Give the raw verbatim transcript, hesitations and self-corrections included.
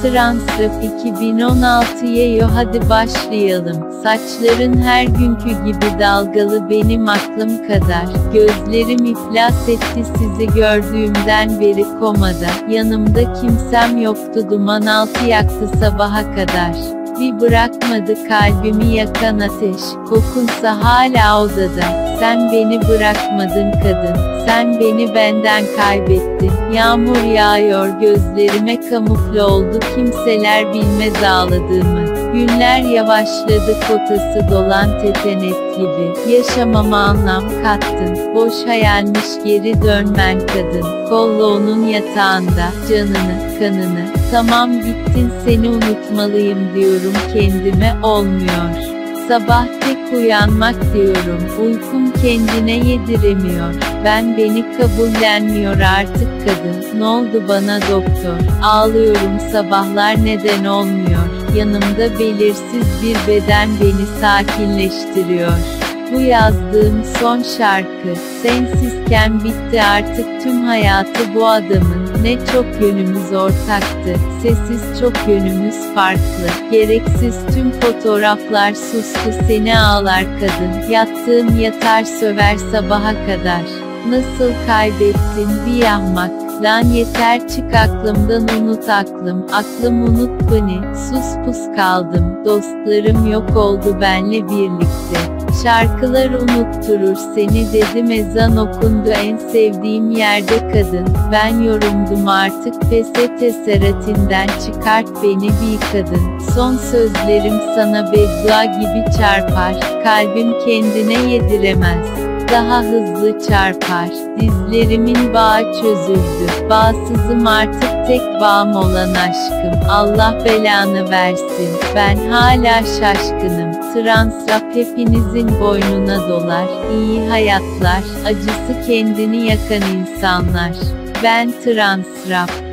Transrap iki bin on altıya yo hadi başlayalım. Saçların her günkü gibi dalgalı benim aklım kadar. Gözlerim iflas etti sizi gördüğümden beri komada. Yanımda kimsem yoktu, duman altı yaktı sabaha kadar. Bir bırakmadı kalbimi yakan ateş, kokunsa hala odada. Sen beni bırakmadın kadın, sen beni benden kaybettin. Yağmur yağıyor gözlerime, kamufle oldu, kimseler bilmez ağladığımı. Günler yavaşladı, kotası dolan tetenet gibi. Yaşamama anlam kattın, boş hayalmiş geri dönmen kadın. Kolla onun yatağında, canını, kanını. Tamam gittin, seni unutmalıyım diyorum kendime, olmuyor. Sabah tek uyanmak diyorum, uykum kendine yediremiyor. Ben beni kabullenmiyor artık kadın, ne oldu bana doktor? Ağlıyorum sabahlar, neden olmuyor? Yanımda belirsiz bir beden beni sakinleştiriyor. Bu yazdığım son şarkı, sensizken bitti artık tüm hayatı bu adamın. Ne çok yönümüz ortaktı, sessiz çok yönümüz farklı. Gereksiz tüm fotoğraflar sustu, seni ağlar kadın. Yattığım yatar söver sabaha kadar. Nasıl kaybettin bir yahmak? Lan yeter, çık aklımdan, unut aklım. Aklım unut beni, sus pus kaldım. Dostlarım yok oldu benle birlikte. Şarkılar unutturur seni dedim, ezan okundu en sevdiğim yerde kadın. Ben yorumdum artık, pes et esaretinden çıkart beni bir kadın. Son sözlerim sana beddua gibi çarpar, kalbim kendine yediremez. Daha hızlı çarpar, dizlerimin bağı çözüldü. Bağsızım artık, tek bağım olan aşkım. Allah belanı versin, ben hala şaşkınım. Transrap hepinizin boynuna dolar. İyi hayatlar, acısı kendini yakan insanlar. Ben Transrap.